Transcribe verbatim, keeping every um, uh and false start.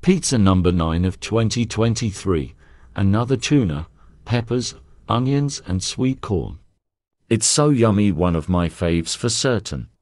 Pizza number nine of twenty twenty-three. Another tuna, peppers, onions and sweet corn. It's so yummy, one of my faves for certain.